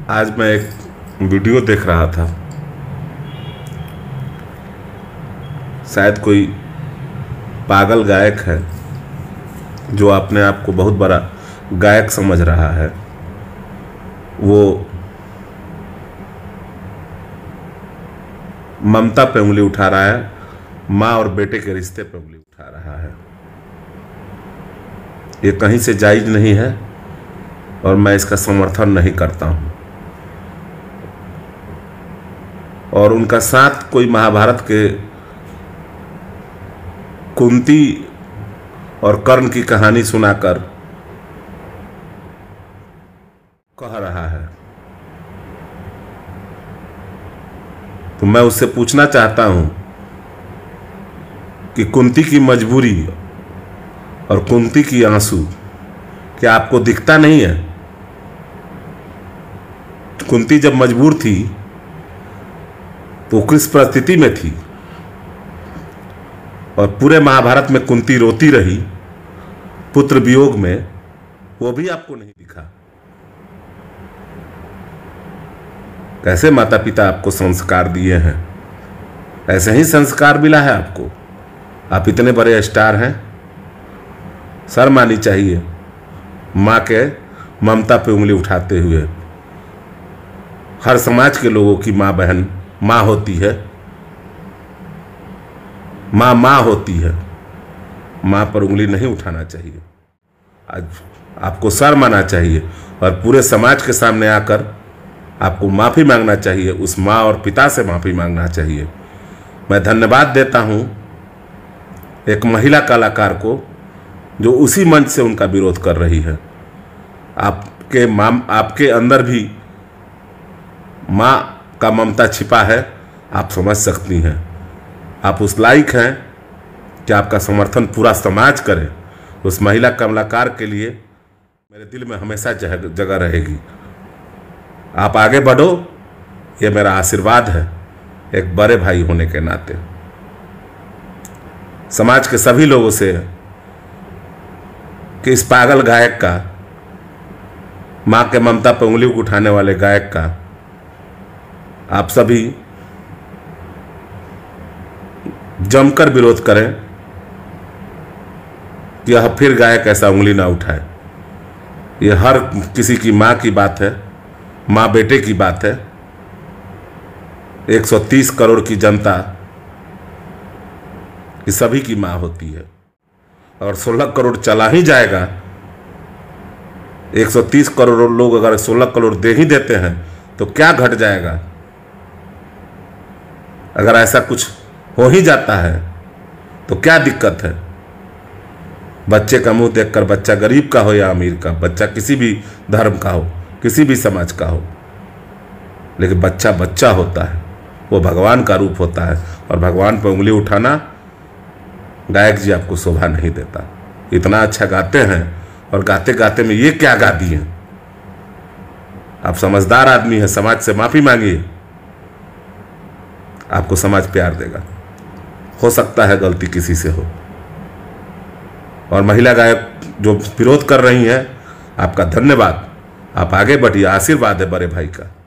आज मैं एक वीडियो देख रहा था। शायद कोई पागल गायक है जो अपने आप को बहुत बड़ा गायक समझ रहा है। वो ममता पे उंगली उठा रहा है, माँ और बेटे के रिश्ते पे उंगली उठा रहा है। ये कहीं से जायज नहीं है और मैं इसका समर्थन नहीं करता हूँ। और उनका साथ कोई महाभारत के कुंती और कर्ण की कहानी सुनाकर कह रहा है। तो मैं उससे पूछना चाहता हूं कि कुंती की मजबूरी और कुंती की आंसू क्या आपको दिखता नहीं है? कुंती जब मजबूर थी तो किस परिस्थिति में थी, और पूरे महाभारत में कुंती रोती रही पुत्र वियोग में, वो भी आपको नहीं दिखा। कैसे माता पिता आपको संस्कार दिए हैं, ऐसे ही संस्कार मिला है आपको। आप इतने बड़े स्टार हैं, शर्म आनी चाहिए माँ के ममता पे उंगली उठाते हुए। हर समाज के लोगों की माँ बहन माँ होती है, माँ होती है। माँ पर उंगली नहीं उठाना चाहिए। आज आपको शर्म आना चाहिए और पूरे समाज के सामने आकर आपको माफ़ी मांगना चाहिए। उस माँ और पिता से माफ़ी मांगना चाहिए। मैं धन्यवाद देता हूँ एक महिला कलाकार को जो उसी मंच से उनका विरोध कर रही है। आपके अंदर भी माँ का ममता छिपा है, आप समझ सकती हैं। आप उस लायक हैं कि आपका समर्थन पूरा समाज करे। उस महिला कलाकार के लिए मेरे दिल में हमेशा जगह रहेगी। आप आगे बढ़ो, ये मेरा आशीर्वाद है एक बड़े भाई होने के नाते। समाज के सभी लोगों से कि इस पागल गायक का, माँ के ममता पर उंगली उठाने वाले गायक का आप सभी जमकर विरोध करें कि यह फिर गायक ऐसा उंगली ना उठाए। यह हर किसी की माँ की बात है, माँ बेटे की बात है। 130 करोड़ की जनता की सभी की माँ होती है, और 16 करोड़ चला ही जाएगा। 130 करोड़ लोग अगर 16 करोड़ दे ही देते हैं तो क्या घट जाएगा? अगर ऐसा कुछ हो ही जाता है तो क्या दिक्कत है? बच्चे का मुंह देखकर, बच्चा गरीब का हो या अमीर का, बच्चा किसी भी धर्म का हो, किसी भी समाज का हो, लेकिन बच्चा बच्चा होता है, वो भगवान का रूप होता है। और भगवान पर उंगली उठाना गायक जी आपको शोभा नहीं देता। इतना अच्छा गाते हैं और गाते गाते में ये क्या गा दिए? आप समझदार आदमी हैं, समाज से माफी मांगिए, आपको समाज प्यार देगा। हो सकता है गलती किसी से हो। और महिला गायक जो विरोध कर रही हैं, आपका धन्यवाद। आप आगे बढ़िए, आशीर्वाद है बड़े भाई का।